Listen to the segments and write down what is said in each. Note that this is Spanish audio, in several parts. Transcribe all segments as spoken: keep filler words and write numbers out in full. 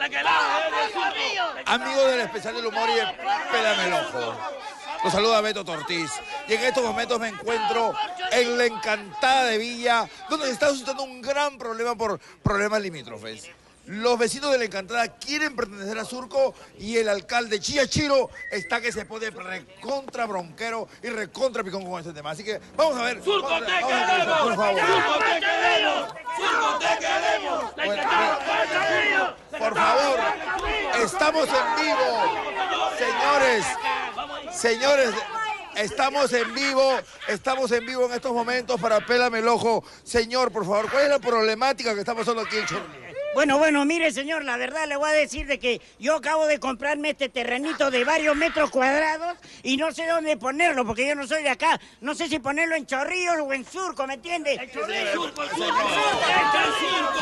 Amigo del especial del humor y de Pélame el Ojo. Los saluda Beto Ortiz. Y en estos momentos me encuentro en la Encantada de Villa, donde se está suscitando un gran problema por problemas limítrofes. Los vecinos de la Encantada quieren pertenecer a Surco y el alcalde Chillachiro está que se pone recontra bronquero y recontra picón con este tema. Así que vamos a ver. ¡Surco vamos, te vamos queremos! A ver, por favor. ¡Surco te queremos! ¡Surco te queremos! Bueno, por favor, estamos en vivo. Señores, señores, estamos en vivo, estamos en vivo en estos momentos para Pélame el Ojo. Señor, por favor, ¿cuál es la problemática que está pasando aquí en Chorrillos? Bueno, bueno, mire, señor, la verdad le voy a decir de que yo acabo de comprarme este terrenito de varios metros cuadrados y no sé dónde ponerlo, porque yo no soy de acá. No sé si ponerlo en Chorrillos o en Surco, ¿me entiende? ¡En Chorrillos! ¡Surco, Surco! ¡En Surco!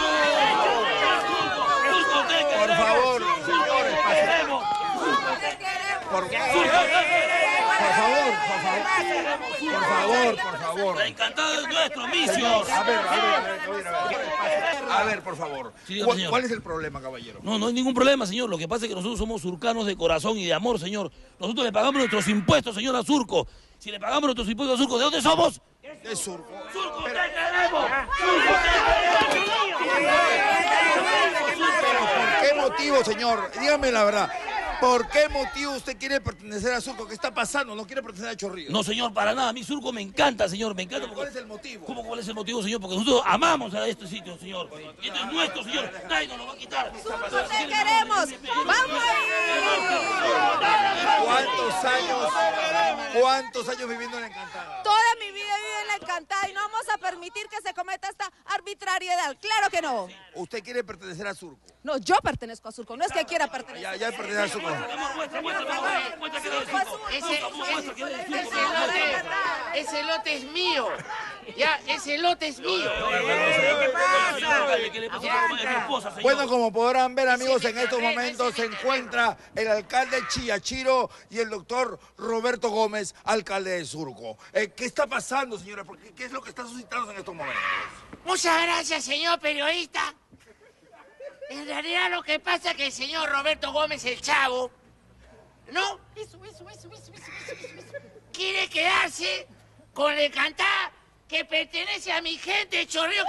¡Surco te queremos! Por favor, señores, ¡Surco te queremos! Por, por favor, por favor, por favor, por favor. La Encantada es nuestro, misios. A ver, a ver, a ver, a ver, a ver. A ver, por favor. Sí, dígame, ¿Cuál, señor. ¿Cuál es el problema, caballero? No, no hay ningún problema, señor. Lo que pasa es que nosotros somos surcanos de corazón y de amor, señor. Nosotros le pagamos nuestros impuestos, señor, a Surco. Si le pagamos nuestros impuestos a Surco, ¿de dónde somos? De Surco. ¡Surco Pero- te queremos! ¡Surco te queremos! Pero ¿por qué motivo, señor? Dígame la verdad. ¿Por qué motivo usted quiere pertenecer a Surco? ¿Qué está pasando? ¿No quiere pertenecer a Chorrillos? No, señor, para nada. A mí Surco me encanta, señor, me encanta. ¿Cuál Porque... es el motivo? ¿Cómo cuál es el motivo, señor? Porque nosotros amamos a este sitio, señor. Este es nuestro, señor. Nadie nos lo va a quitar. ¡Surco te queremos! ¡Vamos ahí! ¿Cuántos años, cuántos años viviendo en la Encantada? Toda mi vida vivo en la Encantada y no vamos a permitir que se cometa esta arbitrariedad. ¡Claro que no! ¿Usted quiere pertenecer a Surco? No, yo pertenezco a Surco, no es que quiera pertenecer. Ya, ya pertenece a Surco. Muestra, muestra, muestra, muestra que eres de Surco. Ese, Surco, muestra que eres de ese Surco. lote, ese lote es mío. Ya, ese lote es mío. ¿Qué pasa? ¿Qué le pasa a mi esposa, señor? Bueno, como podrán ver, amigos, en estos momentos se encuentra el alcalde Chillachiro y el doctor Roberto Gómez, alcalde de Surco. Eh, ¿Qué está pasando, señora? ¿Por qué, ¿Qué es lo que está suscitando en estos momentos? Muchas gracias, señor periodista. En realidad lo que pasa es que el señor Roberto Gómez, el Chavo, ¿no? Eso, eso, eso, eso, eso, eso, eso. Quiere quedarse con la Encantada que pertenece a mi gente de Chorrillos.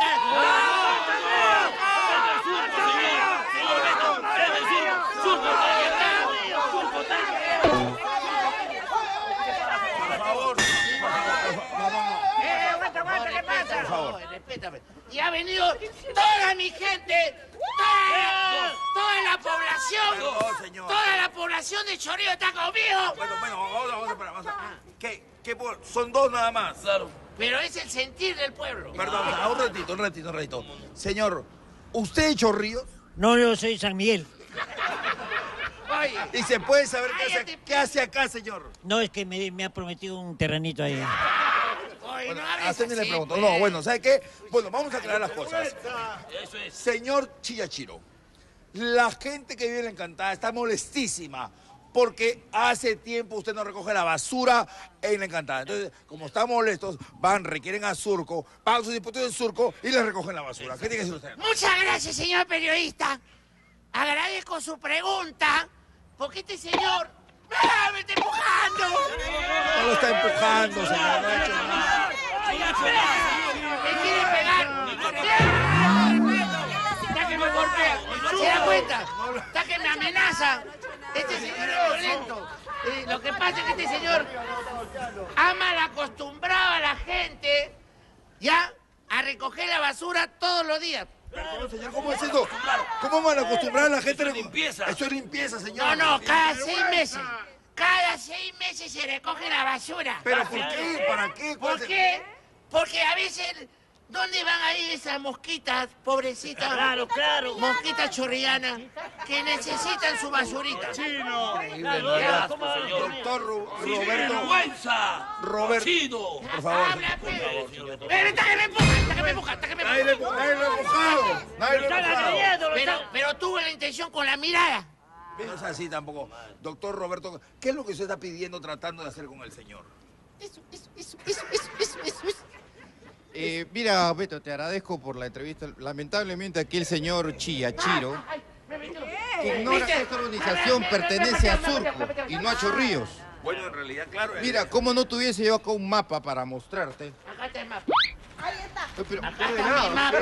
Por favor, por favor, no, no, no. Eh, aguanta, aguanta, ¿qué pasa? Por favor, respétame. Y ha venido toda mi gente, toda, toda la población, Perdón, señor. toda la población de Chorrillos está conmigo. Bueno, bueno, vamos, vamos a esperar, vamos a ¿Qué? ¿Qué? por- Son dos nada más. Claro. Pero es el sentir del pueblo. Perdón, ah, un ratito, un ratito, un ratito. Señor, ¿usted es Chorrillos? No, yo soy San Miguel. Oye, ¿Y se puede saber qué hace, Cállate. qué hace acá, señor? No, es que me, me ha prometido un terrenito ahí. oye, Bueno, no hables a Sandy le así, pregunto. pues. No, bueno, ¿sabe qué? Bueno, vamos a aclarar las cosas. Eso es. Señor Chillachiro, la gente que vive en la Encantada está molestísima porque hace tiempo usted no recoge la basura en la Encantada. Entonces, como están molestos, van, requieren a Surco, pagan sus impuestos en Surco y les recogen la basura. ¿Qué tiene que decir usted? Muchas gracias, señor periodista. Agradezco su pregunta, porque este señor ¡ah, me está empujando! No lo está empujando, señor. No ha hecho nada. ¡Me quiere pegar! ¡Está que me golpea! ¿Se da cuenta? ¡Está que me amenaza! Este señor es violento. Eh, lo que pasa es que este señor ha mal acostumbrado a la gente, ¿ya?, a recoger la basura todos los días. Pero, señor, ¿cómo es eso? ¿Cómo van a acostumbrar a la gente? Eso es limpieza. Eso es limpieza, señor. No, no, cada seis meses. Cada seis meses se recoge la basura. ¿Pero por qué? ¿Para qué? ¿Cuál ¿Por es el- qué? Porque a veces, ¿dónde van a ir esas mosquitas, pobrecitas? Claro, claro. Mosquitas chorrianas, que necesitan su basurita. Increíble, ¿no? Claro, ¿Verdad? señor. Doctor Ru- ¡Sin Roberto, vergüenza! Roberto. ¡Chino! por favor. Habla, pues. Ven, está que me empuja, está que me empuja, está que me Nadie le empuja. nadie lo ha empujado. Nadie lo ha empujado. Pero, pero tuve la intención con la mirada. No es así tampoco. Doctor Roberto, ¿qué es lo que usted está pidiendo, tratando de hacer con el señor? Eso, eso, eso, eso, eso, eso, eso, eso. Eh, mira, Beto, te agradezco por la entrevista. Lamentablemente aquí el señor Chillachiro, Ay, me metió. Ignora que esta organización pertenece a Surco y no a Chorrillos. Bueno, en realidad, claro. Mira, ¿cómo no tuviese yo acá un mapa para mostrarte? Acá está el mapa. Ahí está. Pero, Acá está mi mapa.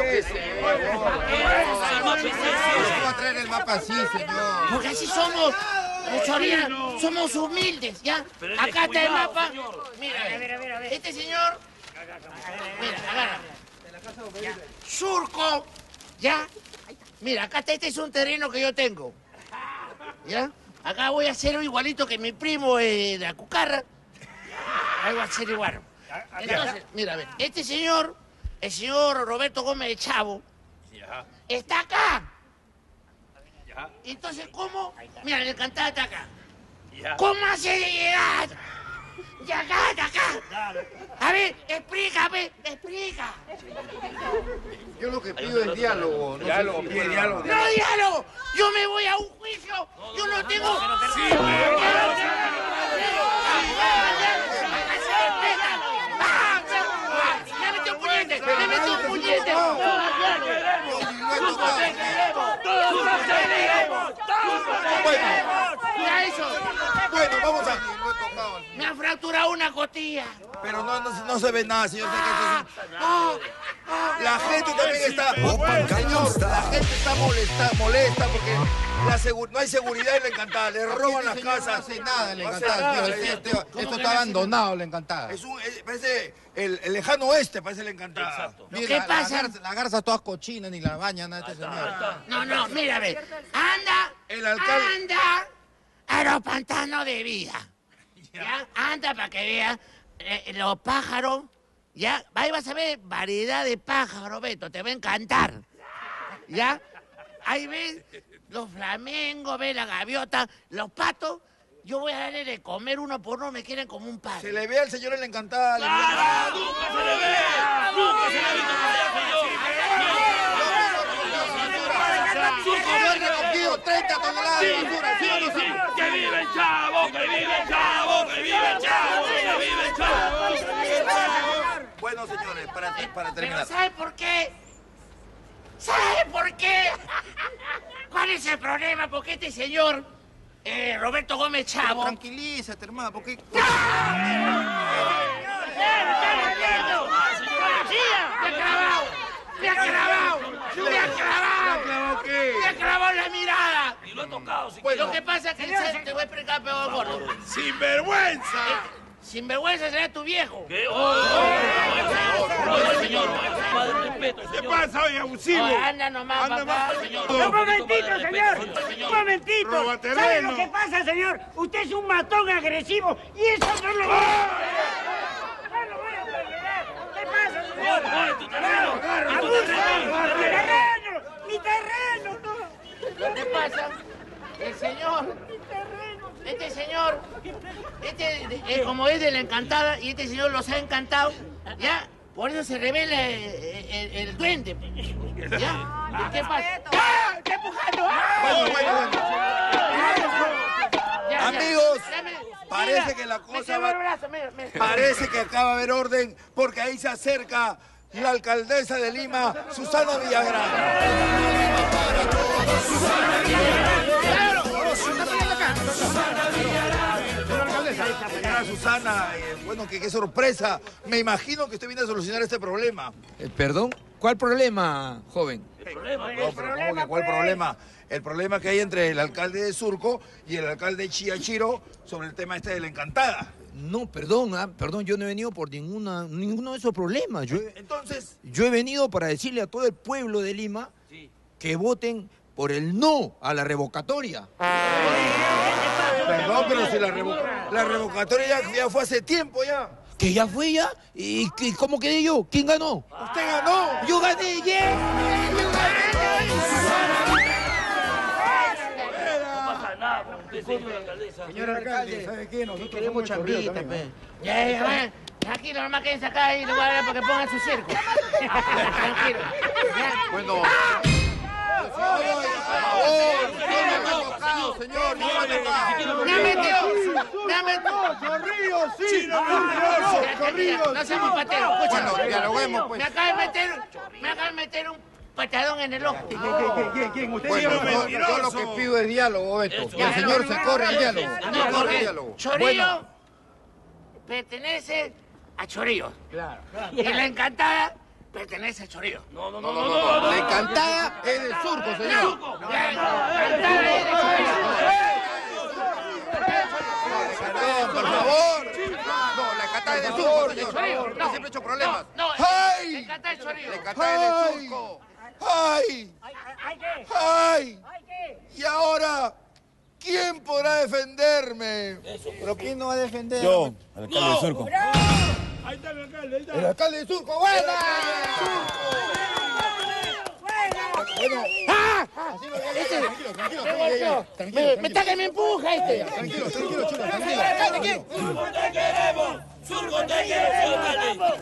¿cómo va a traer el mapa así, señor? Porque así somos. Los chorrillos somos humildes, ¿ya? Pero Acá está el cuidado, mapa. señor. Mira, A ver, a ver, a ver. este señor. Mira, agarra. Surco, ¿ya? Mira, acá está, este es un terreno que yo tengo. ¿Ya? Acá voy a hacerlo igualito que mi primo eh, de Acucarra. Ahí voy a hacer igual. Entonces, mira, a ver, este señor, el señor Roberto Gómez de Chavo, está acá. Entonces, ¿cómo? Mira, el encantado está acá. ¿Cómo hace de llegar? De acá, de acá. A ver, explícame, explica. Yo lo que pido es diálogo. No Diálogo, sé si pide fuera- diálogo. ¡No, diálogo! ¡Yo me voy a un juicio! ¡Yo no tengo... ¡Sí, ¡me metió un puñete! ¡Me metió un puñete! ¡Ya eso! Bueno, vamos a... No he tocado. ¡Me han fracturado una costilla! Pero no, no, no se ve nada, señor. La gente también está... Señor, la gente está molesta, molesta porque la segu- no hay seguridad en la Encantada. Le roban las Este señor casas. No hace nada en la No hace Encantada. nada, tío. señor. Este- Esto está abandonado, la Encantada. Es un, es- parece el, el lejano oeste, parece la Encantada. Exacto. Mira, ¿Qué la- pasa? La garza, la garza toda cochina, ni la bañan a este señor. No, no, mira, ve. Anda, El alcalde- anda a los pantanos de vida. ¿Ya? Anda para que veas eh, los pájaros. ¿Ya? Ahí vas a ver variedad de pájaros, Beto. Te va a encantar. ¿Ya? Ahí ves los flamencos, ves la gaviota, los patos. Yo voy a darle de comer uno por uno, me quieren como un Se padre. le ve al señor en la Encantada. le- ¡Ah, nunca se le ve! ¡Nunca se le ha visto Surco no ha recogido treinta toneladas de basura. Sí, ¿sí o no, sí, señor? que vive el Chavo, que vive el Chavo, que vive el Chavo, que vive el Chavo. Bueno, señores, para, para Pero terminar. ¿sabe por qué? ¿Sabe por qué? ¿Cuál es el problema? Porque este señor, eh, Roberto Gómez Chavo... Tranquilízate, hermano, porque... ¡Me ha clavado! ¡Me ha clavado! ¡Me ha clavado! qué? ¡Me ha clavado la mirada! Y lo he tocado, si Lo que pasa es que el- te voy a explicar peor gordo. ¡Sinvergüenza! Sinvergüenza será tu viejo. ¿Qué? ¡Oh! No, señor, padre, respeto, señor. ¿Qué pasa, oye, abusivo? Oye, anda nomás, Anda papá. más. Señor, Un momentito, señor. Un momentito. Robaterreno. ¿Sabe lo que pasa, señor? Usted es un matón agresivo y eso no lo voy a... No lo voy a perdonar. ¿Qué pasa, señor? ¡Oye, tu terreno! ¡Abuso! ¡Mi terreno! ¡Mi terreno! ¡No! ¿Qué pasa? El señor, este señor, este, eh, como es de la encantada y este señor los ha encantado, ¿ya? Por eso se revela el, el- el duende. ¿Ya? ¿Y qué pasa? ¡Ah! ¡Está empujando! ¡Ah! Bueno, bueno, bueno. Ya, ya. Amigos, Dame- parece mira, que la me cosa quebró va- el brazo, mira, mira. Parece que acaba de haber orden porque ahí se acerca la alcaldesa de Lima, Susana Villagrán. Señora Susana, eh, bueno, que qué sorpresa. Me imagino que usted viene a solucionar este problema. Eh, ¿Perdón? ¿Cuál problema, joven? No, pero ¿cómo que cuál problema? El problema que hay entre el alcalde de Surco y el alcalde de Chiachiro sobre el tema este de la Encantada. No, perdón, ah, perdón, yo no he venido por ninguna, ninguno de esos problemas. Yo he, Entonces, yo he venido para decirle a todo el pueblo de Lima que voten por el no a la revocatoria. perdón, pero si la, revo- la revocatoria ya, ya fue hace tiempo ya. Que ya fue ya. ¿Y qué- cómo quedé yo? ¿Quién ganó? Usted ganó. Yo gané, yeah. No pasa nada con usted, señor alcaldesa. Señor alcalde, ¿sabe qué? Nosotros queremos Chambita, pe. Ya, ya, va. Tranquilo, nomás quédense acá y le voy a dar para que pongan su circo. Tranquilo. Ya. Bueno. Por favor, no me ha tocado, señor, no me ha tocado. Me ha metido, me ha metido. ¡Chorrillos, sí! Ya, ya, No seamos pateros, escúchame. Bueno, dialoguemos, pues. Me acaba de meter, me acaba de meter un patadón en el ojo. ¿Quién, quién, quién? Usted bueno, yo, yo lo que pido es diálogo, Beto. Que el señor se corre al diálogo. No, porque Chorillo pertenece a Chorillo. Claro. Y la Encantada pertenece a Chorillo. No, no, no, no, no, no. La Encantada es de Surco, señor. La Encantada es de Chorillo. Perdón, por favor. No, la Encantada es de Surco, señor. No, siempre he hecho problemas. No, ¡Ay! la Encantada es Chorillo. La Encantada es de Surco. ¡Ay! ¿Ay qué? ¡Ay! ¿Ay qué? Y ahora, ¿quién podrá defenderme? ¿Pero quién no va a defender? Yo, el alcalde de Surco. Ahí está el alcalde, ahí está. El alcalde de Surco, ¡buena! Bueno, ¡Ah! Tranquilo, tranquilo, tranquilo. Me, me está que me empuja este. Tranquilo, tranquilo, chulo, tranquilo. ¿Alcalde quién? ¡Surco te queremos! ¡Surco te queremos,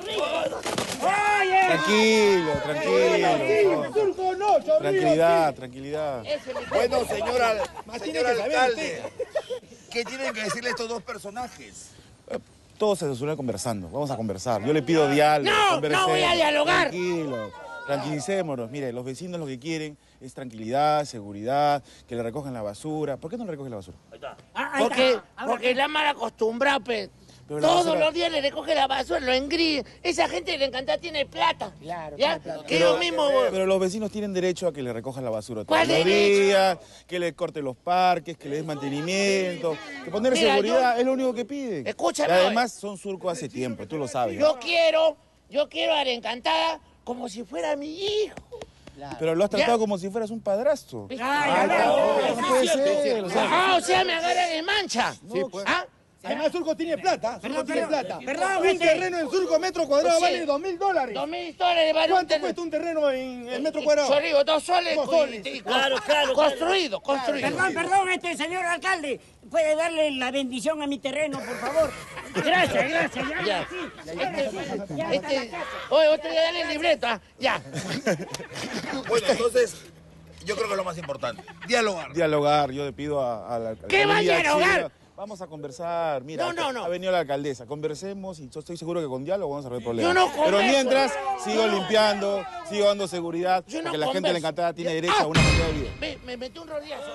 Oye. Tranquilo, tranquilo. Surco no, Chorrillo. Tranquilidad, tranquilidad. bueno, señora, Más señor tiene que saber alcalde, ¿qué tienen que decirle estos dos personajes? Todo se resuelve conversando. Vamos a conversar. Yo le pido diálogo. No, no conversemos. voy a dialogar. Tranquilo. Tranquilicémonos. Mire, los vecinos lo que quieren es tranquilidad, seguridad, que le recojan la basura. ¿Por qué no le recogen la basura? Porque, porque la mal acostumbrada, pues. Pero la Todos basura- los días le recoge la basura, lo engríe. Esa gente le encanta, tiene plata. Claro, ¿ya? Que yo mismo... Pero los vecinos tienen derecho a que le recojan la basura todos ¿Cuál los derecho? días, que le corten los parques, que le des mantenimiento, que poner Mira, seguridad yo- es lo único que piden. Escúchame, Y además son surcos hace tiempo, tú lo sabes. Yo quiero, yo quiero a la Encantada como si fuera mi hijo. Pero lo has tratado Ya. como si fueras un padrastro. Ay, No puede ser. O sea, Ah, o sea, me agarra de mancha. Sí, pues. ¿Ah? Además, Surco tiene plata. Surco tiene plata. perdón, Un vete. terreno en Surco, metro cuadrado, Sí. vale dos mil dólares. Dos mil dólares vale un ¿Cuánto terreno. cuesta un terreno en el metro cuadrado? Chorrillo, dos soles. Dos y- soles. y- Claro, claro, Construido, construido. Perdón, perdón, este señor alcalde. ¿Puede darle la bendición a mi terreno, por favor? Gracias, gracias. Ya, Ya. sí. Este, este, oye, otro día dale el libreto, ah, ya. Bueno, entonces, yo creo que es lo más importante. Dialogar. dialogar, yo le pido a, a la ¿Qué va a alcaldía, dialogar? sí, vamos a conversar. Mira, No, no, no. ha venido la alcaldesa. Conversemos y yo estoy seguro que con diálogo vamos a resolver problemas. Yo no Pero converso. mientras, sigo limpiando, sigo dando seguridad, Yo no porque la gente de la converso. Encantada tiene Ya. derecho Ah. a una calidad de vida. Me, me metí un rodillazo.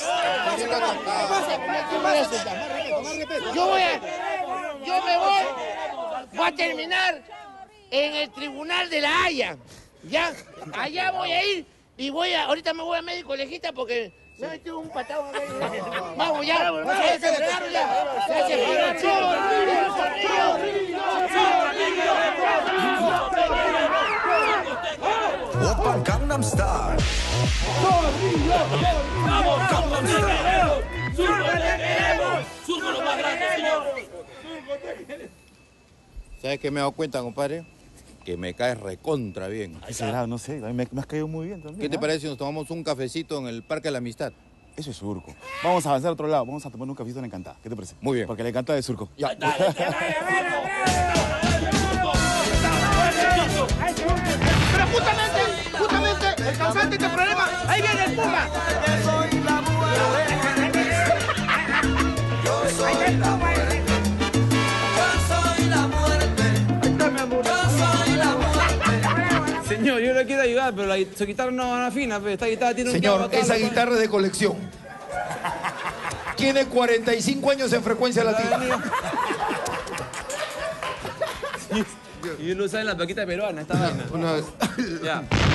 Yo voy a, yo me voy, voy a terminar en el tribunal de La Haya, ¿ya? Allá voy a ir y voy a, ahorita me voy a médico legista porque me he metido un patado acá. Vamos ya, ya se fregaron ya. Ya se fregaron. Open Gangnam Style. ¡Vamos, Surco te queremos! ¡Surco te queremos! ¡Surco lo más grande, señor! ¿Sabes qué me he dado cuenta, compadre? Que me caes recontra bien. ¿Qué será? No sé, a mí me, me has caído muy bien también. ¿Qué te ¿ah? parece si nos tomamos un cafecito en el Parque de la Amistad? Eso es Surco. Vamos a avanzar a otro lado, vamos a tomar un cafecito en la Encantada. ¿Qué te parece? Muy bien. Porque la Encantada de Surco. Ya. Pero justamente, justamente, el causante de este problema, ahí viene el Puma. Señor, yo le quiero ayudar, pero la, su guitarra no va fina, pero esta guitarra tiene un Señor, clavo acá, esa loco. guitarra es de colección. Tiene cuarenta y cinco años en frecuencia latina. Y lo usa en la paquita peruana, esta vaina. Una vez. Ya.